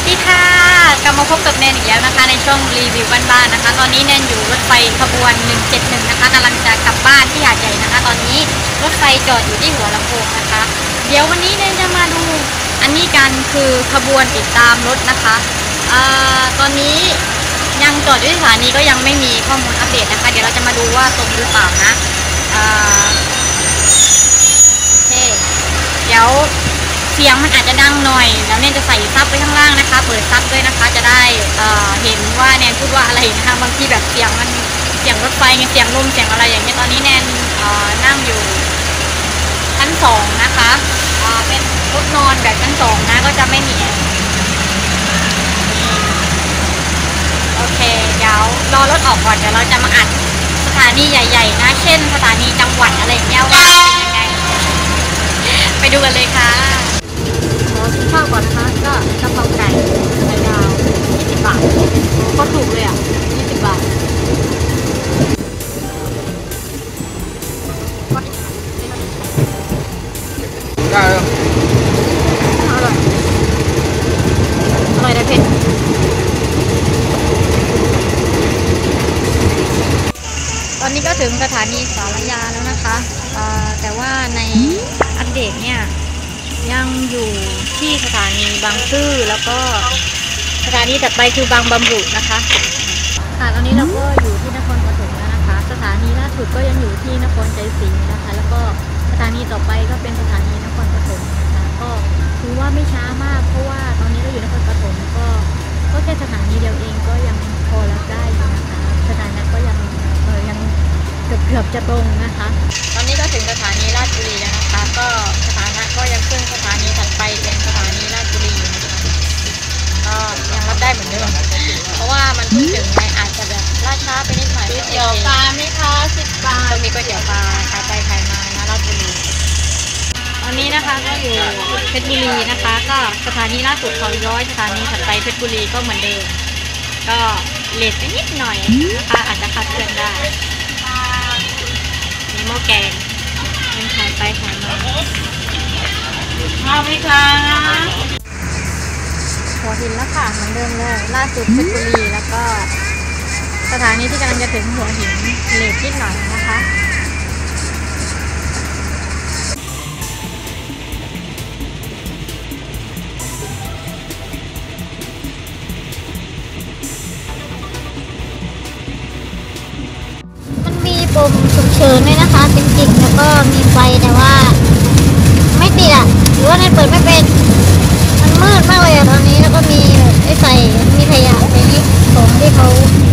ดีค่ะกลับมาพบกับแนนอีกแล้วนะคะในช่วงรีวิวบ้านๆนะคะตอนนี้แนนอยู่รถไฟขบวน171นะคะกำลังจะกลับบ้านที่หาดใหญ่นะคะตอนนี้รถไฟจอดอยู่ที่หัวลำโพงนะคะเดี๋ยววันนี้แนนจะมาดูอันนี้กันคือขบวนติดตามรถนะคะตอนนี้ยังจอดอยู่ที่สถานีก็ยังไม่มีข้อมูลอัปเดตนะคะเดี๋ยวเราจะมาดูว่าตรงหรือเปล่านะโอเคเดี๋ยวเสียงมันอาจจะดังหน่อยแล้วแนนจะใส่ซับไว้ข้างล่างนะคะเปิดซับด้วยนะคะจะได้เห็นว่าแนนพูดว่าอะไรนะคะบางทีแบบเสียงมันเสียงรถไฟเสียงลมเสียงอะไรอย่างเงี้ยตอนนี้แนนนั่งอยู่ชั้น2นะคะเป็นรถนอนแบบชั้น2นะก็จะไม่มีแอร์โอเคเดี๋ยวรอรถออกก่อนเดี๋ยวเราจะมาอัดสถานีใหญ่ๆนะเช่นสถานีจังหวัดอะไรอย่างเงี้ยว่าเป็นยังไงไปดูกันเลยค่ะขอซื้อข้าวก่อนนะคะก็กะเพราไก่ไข่ดาว20 บาทก็ถูกเลยอ่ะ20 บาทได้เลยอร่อยอร่อยได้เผ็ดตอนนี้ก็ถึงสถานีสารยาแล้วนะคะแต่ว่าในอัปเดตเนี่ยยังอยู่ที่สถานีบางซื่อแล้วก็สถานีถัดไปคือบางบำรุนะคะค่ะตอนนี้เราก็อยู่ที่นครปฐมแล้วนะคะสถานีล่าสุดก็ยังอยู่ที่นครชัยศรีนะคะแล้วก็สถานีต่อไปก็เป็นสถานีนครปฐมนะคะก็ถือว่าไม่ช้ามากเพราะว่าตอนนี้เราอยู่นครปฐมก็แค่สถานีเดียวเองก็ยังพอรับได้อยู่นะคะสถานะก็ยังเกือบจะตรงนะคะตอนนี้ก็ถึงสถานีราชบุรีแล้วนะคะก็สถานะก็ยังขึ้นสถานีถัดไปเป็นสถานีราชบุรีก็ยังรับได้เหมือนเดิมเพราะว่ามันเพิ่งถึงไงอาจจะแบบล่าช้าไปนิดหน่อยก๋วยเตี๋ยวปลาไหมคะ10 บาทตรงนี้ก๋วยเตี๋ยวปลาขายไปขายมานะราชบุรีตอนนี้นะคะก็อยู่เพชรบุรีนะคะก็สถานีล่าสุดเขาย้อยสถานีถัดไปเพชรบุรีก็เหมือนเดิมก็เลทไปนิดหน่อยนะคะอาจจะคลาดเคลื่อนได้มีหม้อแกงยังขายไปขายมาข้าวไหมคะหัวหินแล้วค่ะเหมือนเดิมเลยล่าสุดเพชรบุรีแล้วก็สถานีที่กำลังจะถึงหัวหินเลทนิดหน่อยนะคะปุ่มฉุกเฉินด้วยนะคะจริงๆแล้วก็มีไฟแต่ว่าไม่ติดอ่ะหรือว่าในเปิดไม่เป็นมันมืดมากเลยอ่ะตอนนี้แล้วก็มีไอ้ใส่มีขยะในนี้ของที่เขา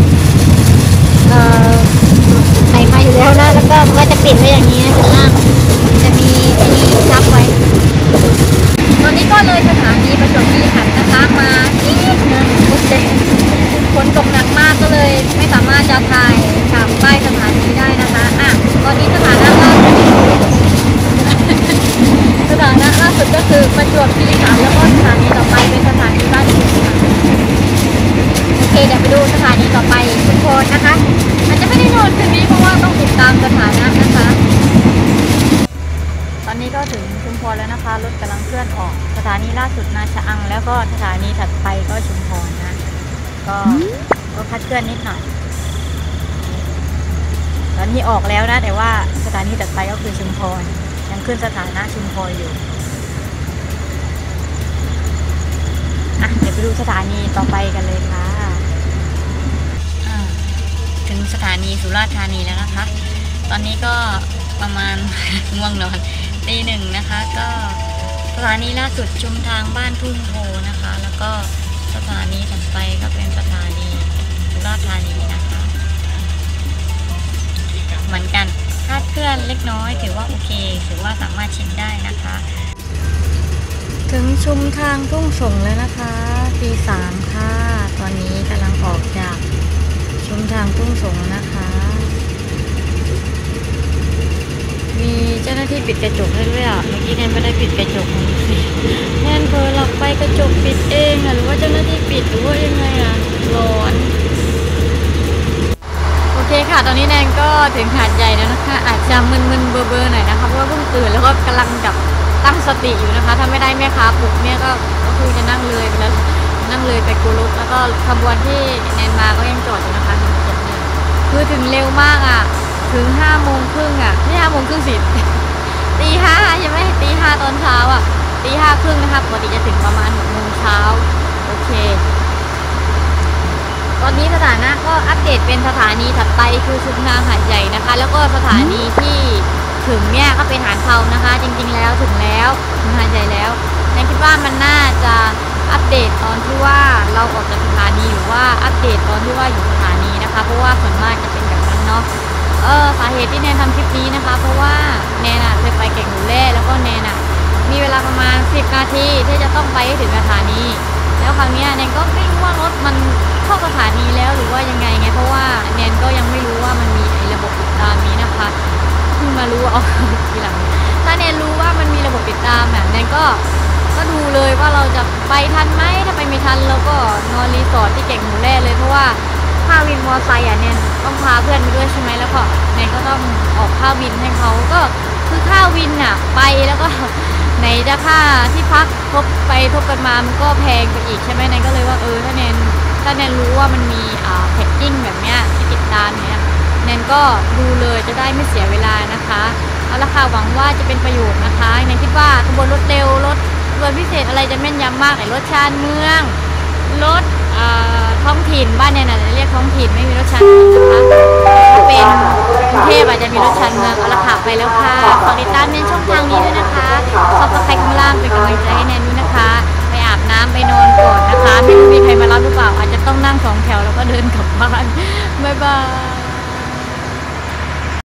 ใส่มาอยู่แล้วนะแล้วก็มันจะปิดไว้อย่างนี้ข้างล่างจะมีไอ้นี่ซับไว้ตอนนี้ก็เลยสถานีประจวบคีรีขันธ์นะคะมานิดนึงฝนตกหนักมากก็เลยไม่สามารถจะถ่ายฉากป้ายสถานีได้นะคะตอนนี้สถานะล่าสุดก็คือประจวบคีรีขันธ์แล้วก็สถานีต่อไปเป็นสถานีบ้านดุงค่ะโอเคเดี๋ยวไปดูสถานีต่อไปชุมพรนะคะอาจจะไม่ได้นอนคืนนี้เพราะว่าต้องติดตามสถานะนะคะตอนนี้ก็ถึงชุมพรแล้วนะคะรถกำลังเคลื่อนออกสถานีล่าสุดนาชะอังแล้วก็สถานีถัดไปก็ชุมพรนะก็คัดเคลื่อนนิดหน่อยตอนนี้ออกแล้วนะแต่ว่าสถานีถัดไปก็คือชุมพรยังขึ้นสถานะชุมพรอยู่เดี๋ยวไปดูสถานีต่อไปกันเลยค่ะถึงสถานีสุราษฎร์ธานีแล้วนะคะตอนนี้ก็ประมาณ ง่วงนอนตี 1นะคะก็สถานีล่าสุดชุมทางบ้านทุ่งโพนะคะแล้วก็สถานีถัดไปก็เป็นสถานีสุราษฎร์ธานีนะคะเหมือนกันคาดเคลื่อนเล็กน้อยถือว่าโอเคถือว่าสามารถชิมได้นะคะถึงชุมทางทุ่งส่งแล้วนะคะตี 3ค่ะตอนนี้กำลังออกจากชุมทางทุ่งส่งนะคะมีเจ้าหน้าที่ปิดกระจกให้ด้วยเมื่อกี้แนนไม่ได้ปิดกระจกแนนเผลอหลับไปกระจกปิดเองหรือว่าเจ้าหน้าที่ปิดหรือว่ายังไงร้อนโอเคค่ะตอนนี้แนนก็ถึงหาดใหญ่แล้วนะคะอาจจะมึนๆเบอร์ๆหน่อยนะคะเพราะว่าเพิ่งตื่นแล้วก็กำลังตั้งสติอยู่นะคะถ้าไม่ได้แม่ค้าปลุกเนี่ยก็คือจะนั่งเลยไปแล้วนั่งเลยไปกูรุกแล้วก็ขบวนที่แนนมาก็ยังจอดอยู่นะคะคือถึงเร็วมากอ่ะถึง5 โมงครึ่งอ่ะไม่5 โมงครึ่งสิตี 5ใช่ไหมตี 5ตอนเช้าอ่ะตี 5 ครึ่งนะคะปกติจะถึงประมาณ6 โมงเช้าโอเคตอนนี้สถานะก็อัปเดตเป็นสถานีถัดไปคือชุมทางหาดใหญ่นะคะแล้วก็สถานีที่ถึงเนี่ยก็เป็นหาดเทานะคะจริงๆแล้วถึงหาดใหญ่แล้วแนนคิดว่ามันน่าจะอัปเดตตอนที่ว่าเราออกจากสถานีหรือว่าอัปเดตตอนที่ว่าอยู่สถานีนะคะเพราะว่าส่วนมากจะเป็นแบบนั้นเนาะสาเหตุที่แนนทำคลิปนี้นะคะเพราะว่าแนนเคยไปแก่งหนูแร่แล้วก็แนนมีเวลาประมาณ10 นาทีที่จะต้องไปให้ถึงสถานีแล้วคราวนี้แนนก็ไม่รู้ว่ารถมันเข้าสถานีแล้วหรือว่ายังไงเพราะว่าแนนก็ยังไม่รู้ว่ามันมีไอ้ระบบติดตามนี้นะคะเพิ่งมารู้เอาทีหลังถ้าแนนรู้ว่ามันมีระบบติดตามแนนก็ดูเลยว่าเราจะไปทันไหมถ้าไปไม่ทันเราก็นอนรีสอร์ทที่แก่งหมูแร่เลยเพราะว่าค่าวินมอไซค์แนนต้องพาเพื่อนไปด้วยใช่ไหมแล้วก็แนนก็ต้องออกค่าวินให้เขาก็คือค่าวินไปแล้วก็ไหนจะค่าที่พักทบกันมามันก็แพงไปอีกใช่ไหมแนนก็เลยว่าถ้าแนนรู้ว่ามันมีแพ็กกิ้งแบบเนี้ยที่ติดตามเนี้ยแนนก็ดูเลยจะได้ไม่เสียเวลานะคะเอาละค่ะหวังว่าจะเป็นประโยชน์นะคะแนนคิดว่าขบวนรถเร็วรถพิเศษอะไรจะแม่นยำมากรถชานเมืองรถท้องถิ่นบ้านเนี่ยจะเรียกท้องถิ่นไม่มีรถชานเมืองนะคะถ้าเป็นกรุงเทพอาจจะมีรถชานเมืองเอาละค่ะไปแล้วค่ะฝากติดตามในช่องทางนี้ด้วยนะคะซับสไครต์ข้างล่างเป็นกำลังใจให้แนนด้วยนะคะไปอาบน้ำไปนอนก่อนนะคะไม่รู้มีใครมารับหรือเปล่าอาจจะต้องนั่ง2 แถวแล้วก็เดินกลับบ้านบ๊ายบาย